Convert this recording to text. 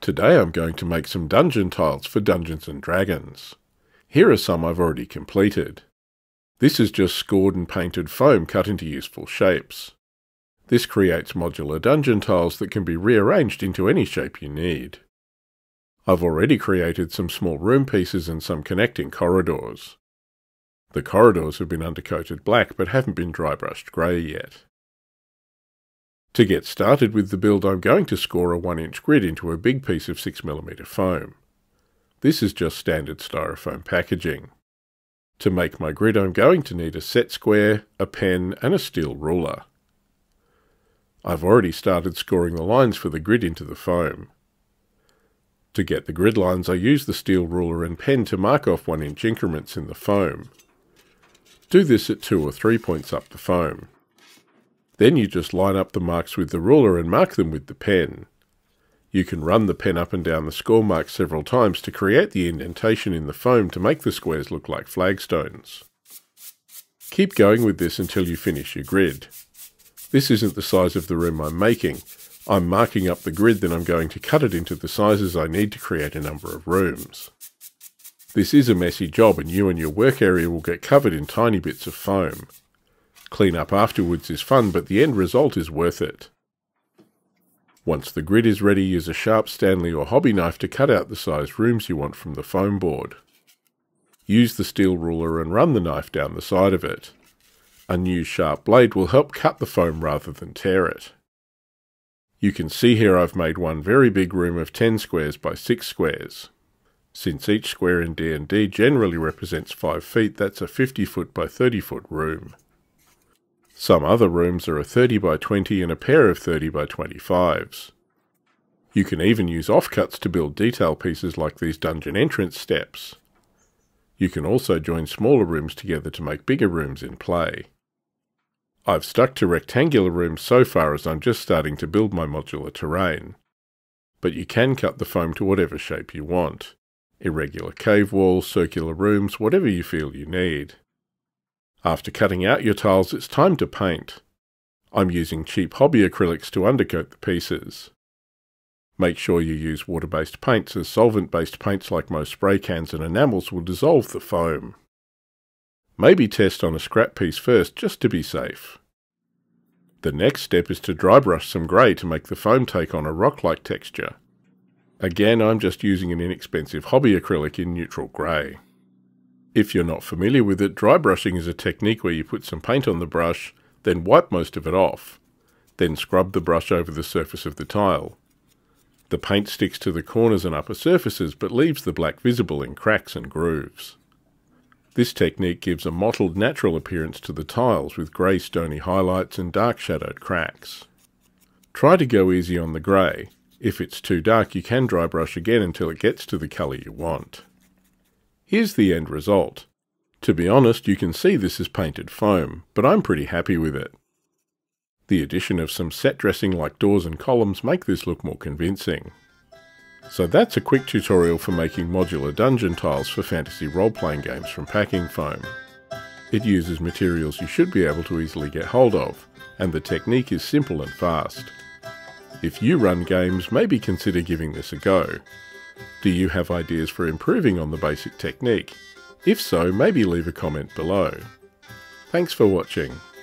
Today I'm going to make some dungeon tiles for Dungeons & Dragons. Here are some I've already completed. This is just scored and painted foam cut into useful shapes. This creates modular dungeon tiles that can be rearranged into any shape you need. I've already created some small room pieces and some connecting corridors. The corridors have been undercoated black but haven't been dry brushed grey yet. To get started with the build, I'm going to score a 1-inch grid into a big piece of 6mm foam. This is just standard styrofoam packaging. To make my grid, I'm going to need a set square, a pen and a steel ruler. I've already started scoring the lines for the grid into the foam. To get the grid lines, I use the steel ruler and pen to mark off 1-inch increments in the foam. Do this at 2 or 3 points up the foam. Then you just line up the marks with the ruler and mark them with the pen. You can run the pen up and down the score marks several times to create the indentation in the foam to make the squares look like flagstones. Keep going with this until you finish your grid. This isn't the size of the room I'm making. I'm marking up the grid, then I'm going to cut it into the sizes I need to create a number of rooms. This is a messy job and you and your work area will get covered in tiny bits of foam. Clean up afterwards is fun, but the end result is worth it. Once the grid is ready, use a sharp Stanley or hobby knife to cut out the size rooms you want from the foam board. Use the steel ruler and run the knife down the side of it. A new sharp blade will help cut the foam rather than tear it. You can see here I've made one very big room of 10 squares by 6 squares. Since each square in D&D generally represents 5 feet, that's a 50-foot by 30-foot room. Some other rooms are a 30 by 20 and a pair of 30 by 25s. You can even use offcuts to build detail pieces like these dungeon entrance steps. You can also join smaller rooms together to make bigger rooms in play. I've stuck to rectangular rooms so far as I'm just starting to build my modular terrain. But you can cut the foam to whatever shape you want. Irregular cave walls, circular rooms, whatever you feel you need. After cutting out your tiles, it's time to paint. I'm using cheap hobby acrylics to undercoat the pieces. Make sure you use water-based paints, as solvent-based paints like most spray cans and enamels will dissolve the foam. Maybe test on a scrap piece first, just to be safe. The next step is to dry brush some grey to make the foam take on a rock-like texture. Again, I'm just using an inexpensive hobby acrylic in neutral grey. If you're not familiar with it, dry brushing is a technique where you put some paint on the brush, then wipe most of it off. Then scrub the brush over the surface of the tile. The paint sticks to the corners and upper surfaces, but leaves the black visible in cracks and grooves. This technique gives a mottled natural appearance to the tiles with grey stony highlights and dark shadowed cracks. Try to go easy on the grey. If it's too dark, you can dry brush again until it gets to the colour you want. Here's the end result. To be honest, you can see this is painted foam, but I'm pretty happy with it. The addition of some set dressing like doors and columns make this look more convincing. So that's a quick tutorial for making modular dungeon tiles for fantasy role-playing games from packing foam. It uses materials you should be able to easily get hold of, and the technique is simple and fast. If you run games, maybe consider giving this a go. Do you have ideas for improving on the basic technique? If so, maybe leave a comment below. Thanks for watching.